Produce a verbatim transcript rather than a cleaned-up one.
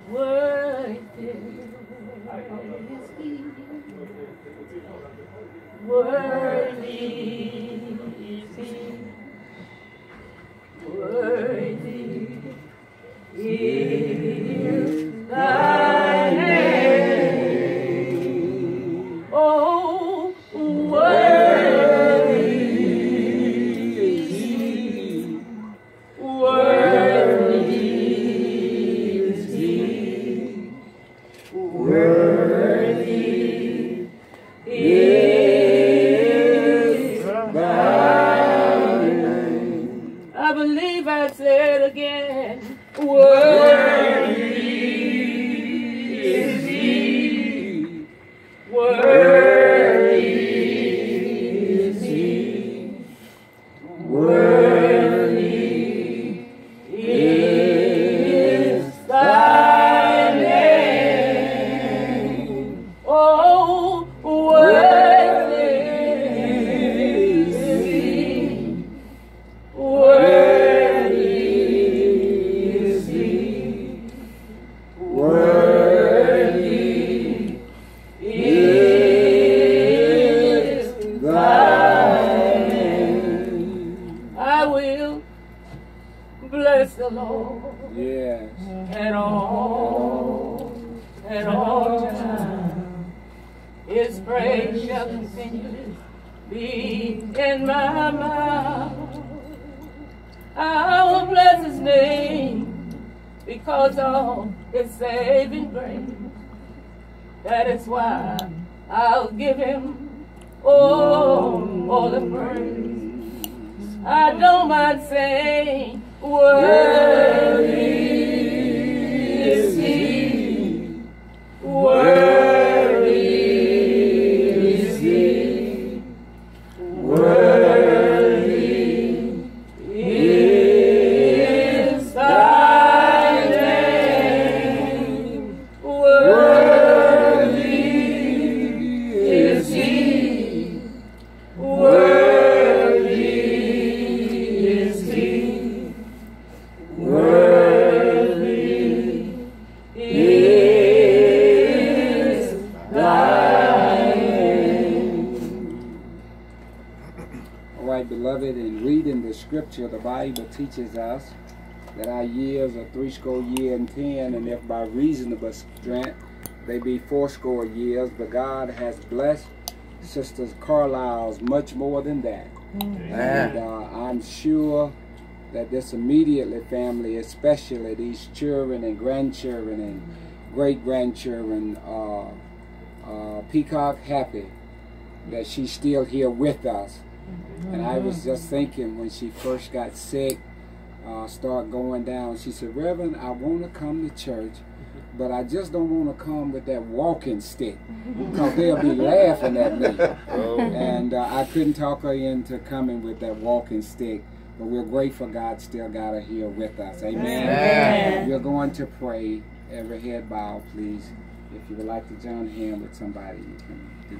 Worthy is he. Worthy is he. Worthy is thy name. Oh, worthy is he. Worthy is he. Worthy is thy name. I believe I said again, worthy is he. Worthy is he. Worthy is thy name. Oh, worthy is he. Worthy is he. Worthy is thy name. I will bless the Lord. Yes. At all, at all times, his praise shall continually be in my mouth. I will bless his name because of his saving grace. That is why I'll give him all, all the praise. I don't mind saying, worthy is he. Worthy is he. Worthy is thy name. Worthy is he. Worthy is he. Worthy is thy name. All right, beloved, in reading the scripture, the Bible teaches us that our years are three score year and ten, and if by reasonable strength they be fourscore years, but God has blessed Sisters Carlisle's much more than that. And uh, I'm sure that this immediately family, especially these children and grandchildren and great-grandchildren, uh, uh, Peacock happy that she's still here with us. And I was just thinking when she first got sick, uh, start going down, she said, Reverend, I want to come to church, but I just don't want to come with that walking stick because they'll be laughing at me. Oh. And uh, I couldn't talk her into coming with that walking stick, but we're grateful God still got her here with us. Amen. Amen. We're going to pray. Every head bow, please. If you would like to join hand with somebody, you can.